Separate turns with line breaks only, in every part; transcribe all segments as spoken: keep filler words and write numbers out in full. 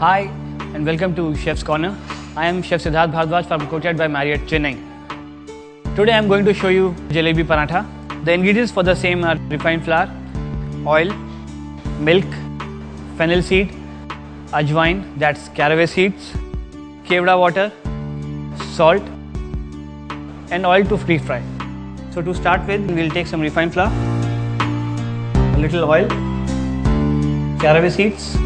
Hi and welcome to Chef's Corner. I am Chef Siddharth Bhardwaj from Courtyard by Marriott, Chennai. Today I am going to show you jalebi paratha. The ingredients for the same are refined flour, oil, milk, fennel seed, ajwain, that's caraway seeds, kevda water, salt and oil to deep fry. So to start with, we will take some refined flour, a little oil, caraway seeds,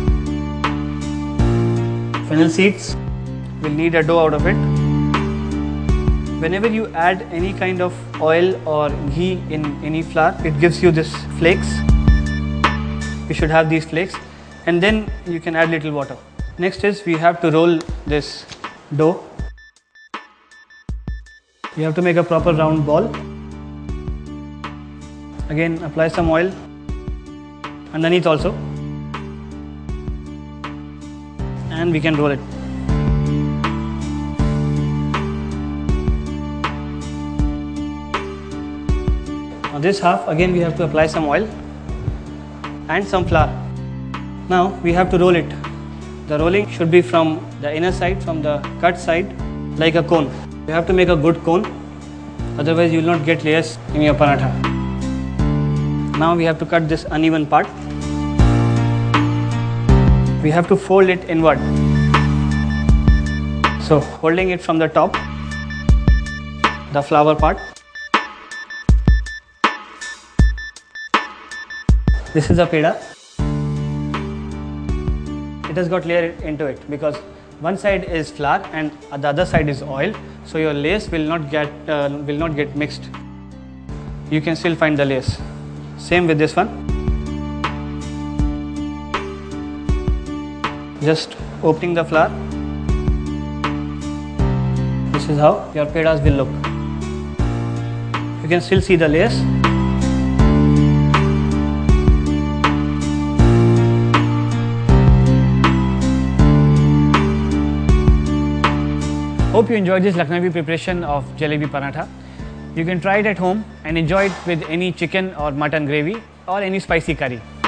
fennel seeds. We'll need a dough out of it. Whenever you add any kind of oil or ghee in any flour, it gives you this flakes. You should have these flakes, and then you can add little water. Next is we have to roll this dough. You have to make a proper round ball. Again, apply some oil underneath also, and we can roll it. Now this half, again we have to apply some oil and some flour. Now we have to roll it. The rolling should be from the inner side, from the cut side, like a cone. You have to make a good cone, otherwise you will not get layers in your paratha. Now we have to cut this uneven part. We have to fold it inward. So holding it from the top, the flour part. This is a peda. It has got layer into it because one side is flour and the other side is oil, so your lace will not get uh, will not get mixed. You can still find the lace. Same with this one. Just opening the flour. This is how your pedas will look. You can still see the lace. Hope you enjoyed this Lucknowi preparation of jalebi paratha. You can try it at home and enjoy it with any chicken or mutton gravy or any spicy curry.